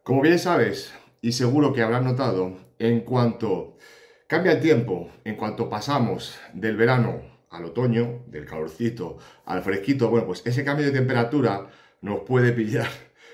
Como bien sabes, y seguro que habrás notado, en cuanto cambia el tiempo, en cuanto pasamos del verano al otoño, del calorcito al fresquito, bueno, pues ese cambio de temperatura nos puede pillar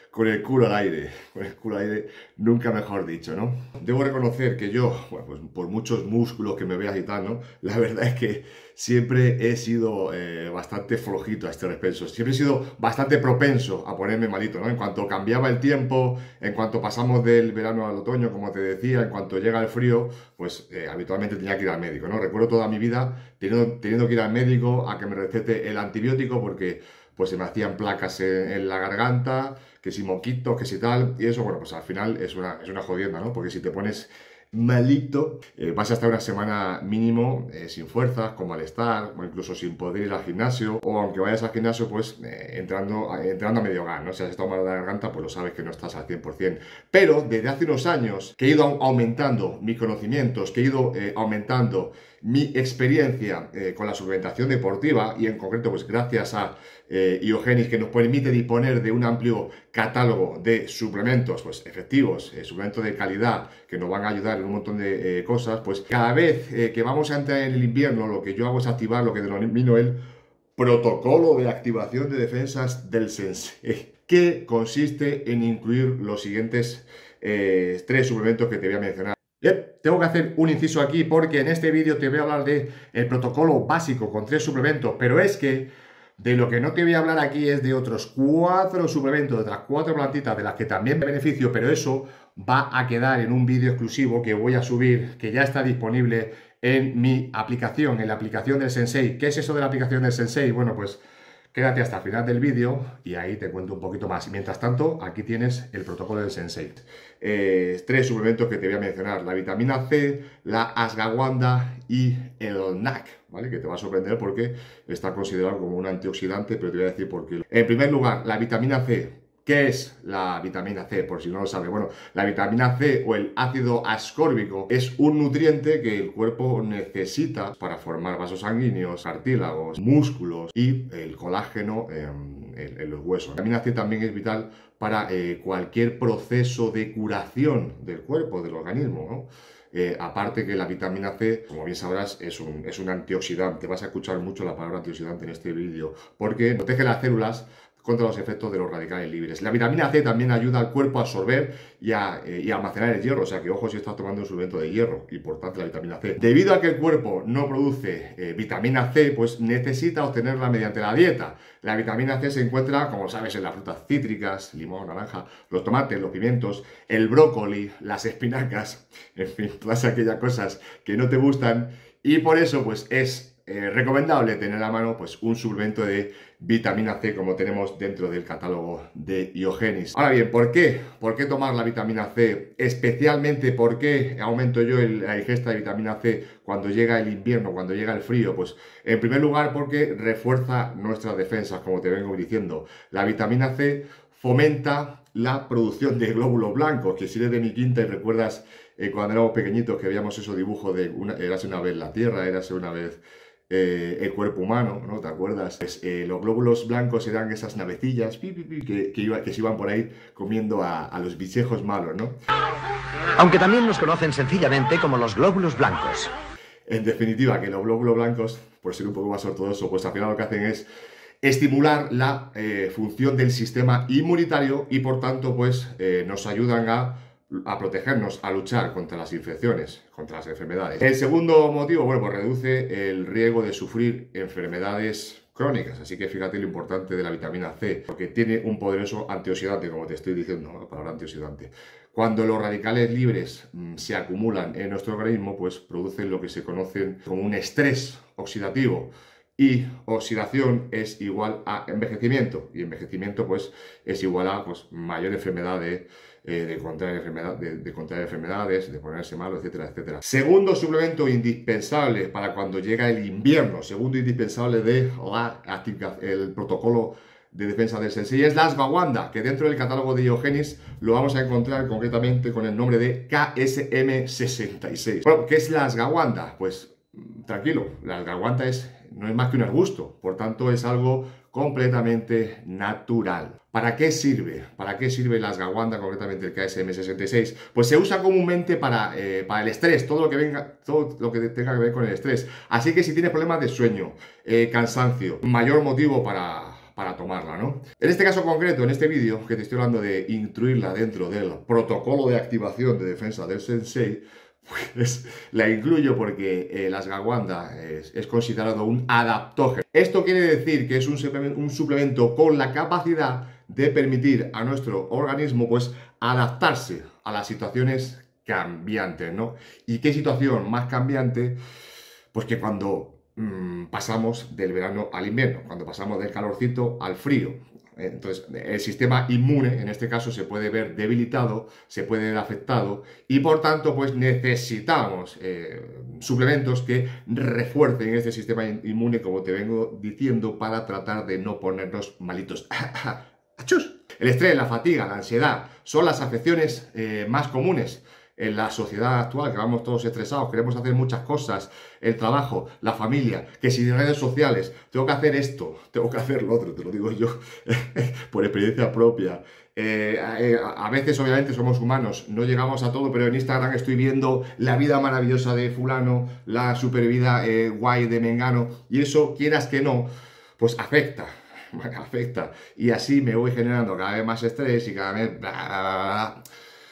con el culo al aire, nunca mejor dicho, ¿no? Debo reconocer que yo, bueno, pues por muchos músculos que me veas y tal, ¿no? La verdad es que siempre he sido bastante flojito a este respecto, siempre he sido bastante propenso a ponerme malito, ¿no? En cuanto cambiaba el tiempo, en cuanto pasamos del verano al otoño, como te decía, en cuanto llega el frío, pues habitualmente tenía que ir al médico, ¿no? Recuerdo toda mi vida teniendo que ir al médico a que me recete el antibiótico porque pues se me hacían placas en la garganta, que si moquitos, que si tal, y eso, bueno, pues al final es una jodienda, ¿no? Porque si te pones malito, vas a estar una semana mínimo sin fuerzas, con malestar, o incluso sin poder ir al gimnasio, o aunque vayas al gimnasio, pues entrando a medio gas, ¿no? Si has estado mal de la garganta, pues lo sabes que no estás al 100%. Pero desde hace unos años que he ido aumentando mis conocimientos, que he ido aumentando mi experiencia con la suplementación deportiva y en concreto pues gracias a Iogenis, que nos permite disponer de un amplio catálogo de suplementos pues efectivos, suplementos de calidad que nos van a ayudar en un montón de cosas, pues cada vez que vamos a entrar en el invierno lo que yo hago es activar lo que denomino el protocolo de activación de defensas del Sensei, que consiste en incluir los siguientes tres suplementos que te voy a mencionar. Tengo que hacer un inciso aquí porque en este vídeo te voy a hablar de el protocolo básico con 3 suplementos, pero es que de lo que no te voy a hablar aquí es de otros 4 suplementos, de otras 4 plantitas de las que también me beneficio, pero eso va a quedar en un vídeo exclusivo que voy a subir, que ya está disponible en mi aplicación, en la aplicación del Sensei. ¿Qué es eso de la aplicación del Sensei? Bueno, pues quédate hasta el final del vídeo y ahí te cuento un poquito más. Y mientras tanto, aquí tienes el protocolo del Sensei. 3 suplementos que te voy a mencionar: la vitamina C, la ashwagandha y el NAC, ¿vale? Que te va a sorprender porque está considerado como un antioxidante, pero te voy a decir por qué. En primer lugar, la vitamina C. ¿Qué es la vitamina C? Por si no lo sabes. Bueno, la vitamina C o el ácido ascórbico es un nutriente que el cuerpo necesita para formar vasos sanguíneos, cartílagos, músculos y el colágeno en los huesos. La vitamina C también es vital para cualquier proceso de curación del cuerpo, del organismo, ¿no? Aparte que la vitamina C, como bien sabrás, es un antioxidante. Vas a escuchar mucho la palabra antioxidante en este vídeo porque protege las células contra los efectos de los radicales libres. La vitamina C también ayuda al cuerpo a absorber y a almacenar el hierro, o sea que ojo si estás tomando un suplemento de hierro, importante la vitamina C. Debido a que el cuerpo no produce vitamina C, pues necesita obtenerla mediante la dieta. La vitamina C se encuentra, como sabes, en las frutas cítricas, limón, naranja, los tomates, los pimientos, el brócoli, las espinacas, en fin, todas aquellas cosas que no te gustan, y por eso pues es recomendable tener a mano pues un suplemento de vitamina C como tenemos dentro del catálogo de Iogenis. Ahora bien, ¿por qué? ¿Por qué tomar la vitamina C? Especialmente, ¿por qué aumento yo la ingesta de vitamina C cuando llega el invierno, cuando llega el frío? Pues en primer lugar porque refuerza nuestras defensas, como te vengo diciendo. La vitamina C fomenta la producción de glóbulos blancos, que si eres de mi quinta y recuerdas cuando éramos pequeñitos que veíamos esos dibujos de érase una vez la Tierra, érase una vez el cuerpo humano, ¿no? ¿Te acuerdas? Pues, los glóbulos blancos eran esas navecillas que se iban por ahí comiendo a los bichejos malos, ¿no? Aunque también nos conocen sencillamente como los glóbulos blancos. En definitiva, que los glóbulos blancos, por ser un poco más ortodoxo, pues al final lo que hacen es estimular la función del sistema inmunitario y por tanto pues nos ayudan a protegernos, a luchar contra las infecciones, contra las enfermedades. El segundo motivo, bueno, pues reduce el riesgo de sufrir enfermedades crónicas, así que fíjate lo importante de la vitamina C, porque tiene un poderoso antioxidante, como te estoy diciendo, ¿no? La palabra antioxidante. Cuando los radicales libres se acumulan en nuestro organismo, pues producen lo que se conoce como un estrés oxidativo. Y oxidación es igual a envejecimiento, y envejecimiento pues es igual a pues, mayor enfermedad de contraer enfermedades, de ponerse malo, etcétera, etcétera. Segundo suplemento indispensable para cuando llega el invierno, segundo indispensable el protocolo de defensa del Sensei es la ashwagandha, que dentro del catálogo de Iogenis lo vamos a encontrar concretamente con el nombre de KSM66. Bueno, ¿qué es la ashwagandha? Pues tranquilo, la ashwagandha no es más que un arbusto, por tanto es algo completamente natural. ¿Para qué sirve? ¿Para qué sirve el ashwagandha, concretamente el KSM-66? Pues se usa comúnmente para el estrés, todo lo que tenga que ver con el estrés. Así que si tienes problemas de sueño, cansancio, mayor motivo para tomarla, ¿no? En este caso concreto, en este vídeo que te estoy hablando de incluirla dentro del protocolo de activación de defensa del Sensei, pues la incluyo porque el ashwagandha es considerado un adaptógeno. Esto quiere decir que es un suplemento con la capacidad de permitir a nuestro organismo pues adaptarse a las situaciones cambiantes, ¿no? ¿Y qué situación más cambiante? Pues que cuando pasamos del verano al invierno, cuando pasamos del calorcito al frío. Entonces, el sistema inmune, en este caso, se puede ver debilitado, se puede ver afectado y, por tanto, pues necesitamos suplementos que refuercen este sistema inmune, como te vengo diciendo, para tratar de no ponernos malitos. ¡Achus! El estrés, la fatiga, la ansiedad son las afecciones más comunes en la sociedad actual, que vamos todos estresados, queremos hacer muchas cosas, el trabajo, la familia, que si de redes sociales, tengo que hacer esto, tengo que hacer lo otro, te lo digo yo por experiencia propia. A veces, obviamente, somos humanos, no llegamos a todo, pero en Instagram estoy viendo la vida maravillosa de fulano, la super vida guay de mengano, y eso, quieras que no, pues afecta. Afecta. Y así me voy generando cada vez más estrés y cada vez... Bla, bla, bla.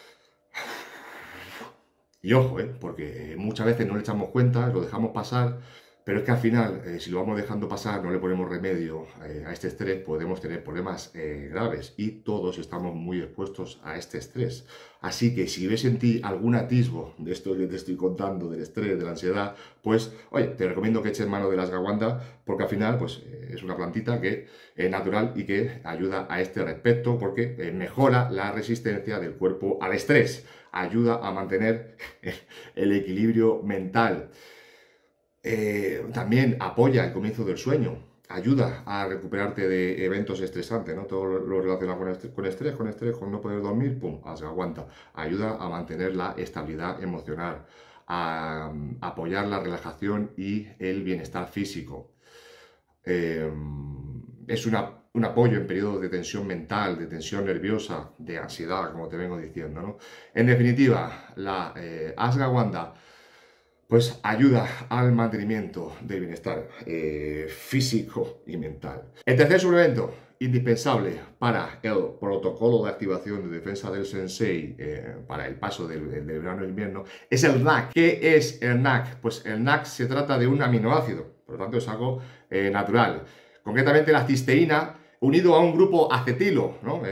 Y ojo, porque muchas veces no le echamos cuenta, lo dejamos pasar, pero es que al final, si lo vamos dejando pasar, no le ponemos remedio a este estrés, podemos tener problemas graves y todos estamos muy expuestos a este estrés. Así que si ves en ti algún atisbo de esto que te estoy contando, del estrés, de la ansiedad, pues, oye, te recomiendo que eches mano de la ashwagandha, porque al final, pues, es una plantita que es natural y que ayuda a este respecto, porque mejora la resistencia del cuerpo al estrés, ayuda a mantener el equilibrio mental. También apoya el comienzo del sueño, ayuda a recuperarte de eventos estresantes, ¿no? Todo lo relacionado con estrés, con no poder dormir, pum, ashwagandha. Ayuda a mantener la estabilidad emocional, a apoyar la relajación y el bienestar físico. Es un apoyo en periodos de tensión mental, de tensión nerviosa, de ansiedad, como te vengo diciendo, ¿no? En definitiva, la ashwagandha pues ayuda al mantenimiento del bienestar físico y mental. El tercer suplemento indispensable para el protocolo de activación de defensa del Sensei para el paso del verano al invierno es el NAC. ¿Qué es el NAC? Pues el NAC se trata de un aminoácido, por lo tanto es algo natural. Concretamente la cisteína, unido a un grupo acetilo, ¿no?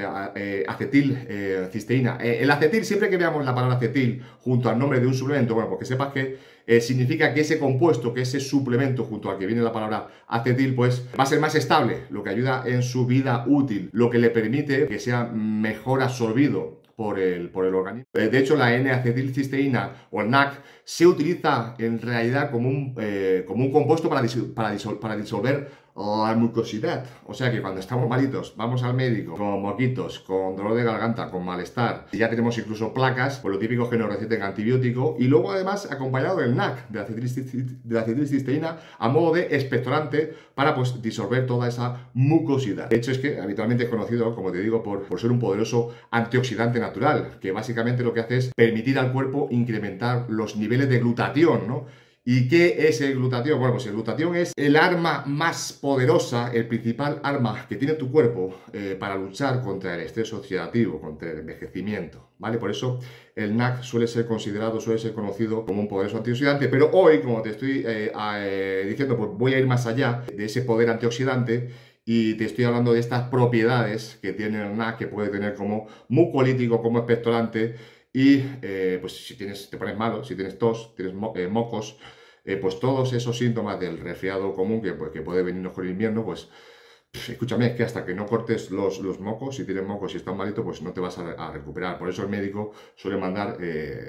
Cisteína. El acetil, siempre que veamos la palabra acetil junto al nombre de un suplemento, bueno, porque sepas que significa que ese compuesto, que ese suplemento junto al que viene la palabra acetil, pues va a ser más estable, lo que ayuda en su vida útil, lo que le permite que sea mejor absorbido por el organismo. De hecho, la N-acetilcisteína o el NAC se utiliza en realidad como un compuesto para disolver la mucosidad. O sea que cuando estamos malitos, vamos al médico con moquitos, con dolor de garganta, con malestar, y ya tenemos incluso placas, pues lo típico es que nos receten antibiótico, y luego además acompañado del NAC, de la acetilcisteína, a modo de expectorante para pues disolver toda esa mucosidad. De hecho es que habitualmente es conocido, como te digo, por ser un poderoso antioxidante natural, que básicamente lo que hace es permitir al cuerpo incrementar los niveles de glutatión, ¿no? ¿Y qué es el glutatión? Bueno, pues el glutatión es el arma más poderosa, el principal arma que tiene tu cuerpo para luchar contra el estrés oxidativo, contra el envejecimiento, ¿vale? Por eso el NAC suele ser conocido como un poderoso antioxidante, pero hoy, como te estoy diciendo, pues voy a ir más allá de ese poder antioxidante y te estoy hablando de estas propiedades que tiene el NAC, que puede tener como mucolítico, como expectorante, y pues si te pones malo, si tienes tos, tienes mocos, pues todos esos síntomas del resfriado común que puede venirnos con el invierno, pues escúchame, es que hasta que no cortes los mocos, si tienes mocos y estás malito, pues no te vas a recuperar. Por eso el médico suele mandar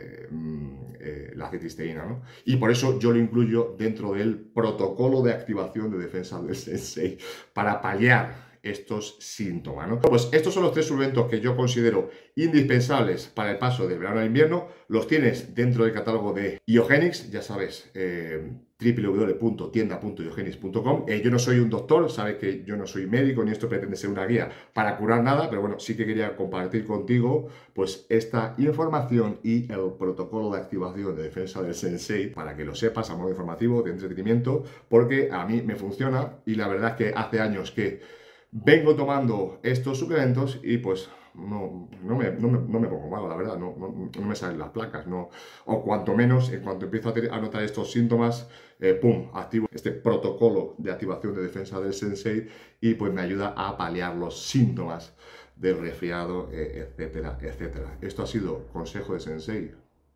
la cisteína, ¿no? Y por eso yo lo incluyo dentro del protocolo de activación de defensa del Sensei, para paliar estos síntomas, ¿no? Pues estos son los tres suplementos que yo considero indispensables para el paso del verano al invierno. Los tienes dentro del catálogo de IoGenics, ya sabes, www.tienda.diogenis.com. Yo no soy un doctor, sabes que yo no soy médico ni esto pretende ser una guía para curar nada, pero bueno, sí que quería compartir contigo pues esta información y el protocolo de activación de defensa del Sensei para que lo sepas a modo informativo, de entretenimiento, porque a mí me funciona y la verdad es que hace años que vengo tomando estos suplementos y pues no me pongo malo, la verdad, no me salen las placas, no, o cuanto menos, en cuanto empiezo a notar estos síntomas, pum, activo este protocolo de activación de defensa del Sensei y pues me ayuda a paliar los síntomas del resfriado, etcétera, etcétera. Esto ha sido consejo de Sensei.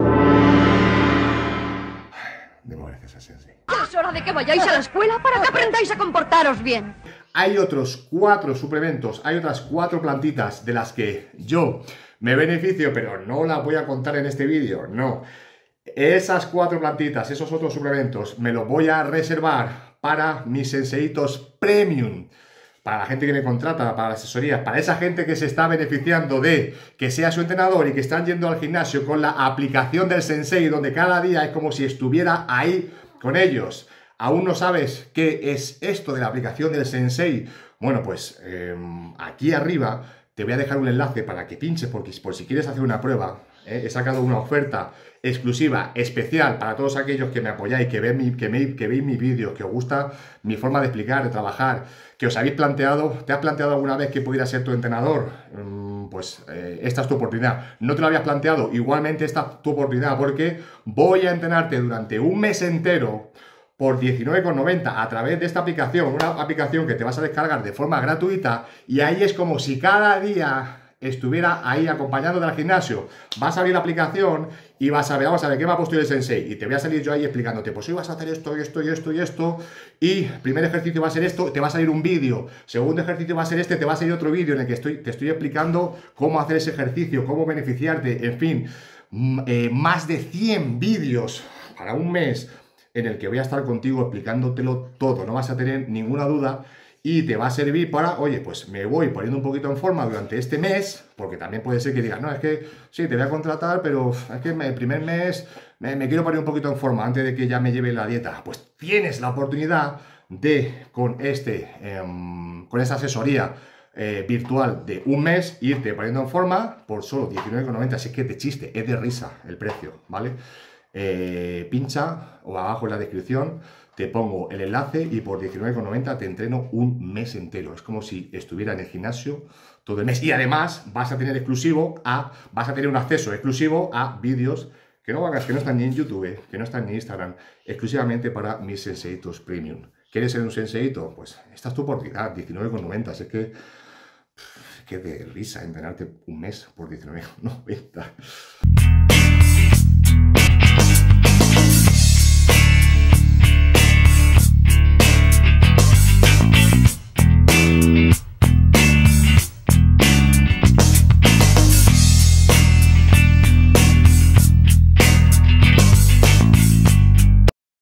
Demos gracias a Sensei. Es hora de que vayáis a la escuela para que aprendáis a comportaros bien. Hay otros 4 suplementos, hay otras 4 plantitas de las que yo me beneficio, pero no las voy a contar en este vídeo, no. Esas 4 plantitas, esos otros suplementos, me los voy a reservar para mis senseitos premium. Para la gente que me contrata, para la asesoría, para esa gente que se está beneficiando de que sea su entrenador y que están yendo al gimnasio con la aplicación del Sensei, donde cada día es como si estuviera ahí con ellos. ¿Aún no sabes qué es esto de la aplicación del Sensei? Bueno, pues aquí arriba te voy a dejar un enlace para que pinches, porque por si quieres hacer una prueba, he sacado una oferta exclusiva, especial para todos aquellos que me apoyáis, que veis mis vídeos, que os gusta mi forma de explicar, de trabajar, que os habéis planteado, ¿te has planteado alguna vez que pudiera ser tu entrenador? Pues esta es tu oportunidad. ¿No te lo habías planteado? Igualmente esta es tu oportunidad, porque voy a entrenarte durante un mes entero por 19,90 a través de esta aplicación, una aplicación que te vas a descargar de forma gratuita y ahí es como si cada día estuviera ahí acompañándote al gimnasio. Vas a abrir la aplicación y vas a ver, vamos a ver, ¿qué me ha puesto el Sensei? Y te voy a salir yo ahí explicándote, pues hoy vas a hacer esto, y esto, y esto, y esto, y primer ejercicio va a ser esto, te va a salir un vídeo, segundo ejercicio va a ser este, te va a salir otro vídeo en el que te estoy explicando cómo hacer ese ejercicio, cómo beneficiarte, en fin, más de 100 vídeos para un mes, en el que voy a estar contigo explicándotelo todo, no vas a tener ninguna duda y te va a servir para, oye, pues me voy poniendo un poquito en forma durante este mes, porque también puede ser que digas, no, es que sí, te voy a contratar, pero es que el primer mes me quiero poner un poquito en forma antes de que ya me lleve la dieta. Pues tienes la oportunidad de, con esta asesoría virtual de un mes, irte poniendo en forma por solo 19,90, así que de chiste, es de risa el precio, ¿vale? Pincha o abajo en la descripción te pongo el enlace y por 19,90 te entreno un mes entero. Es como si estuviera en el gimnasio todo el mes y además vas a tener un acceso exclusivo a vídeos que no están ni en YouTube, que no están ni en Instagram, exclusivamente para mis senseitos premium. ¿Quieres ser un senseito? Pues esta es tu oportunidad, 19,90. Es que de risa entrenarte un mes por 19,90.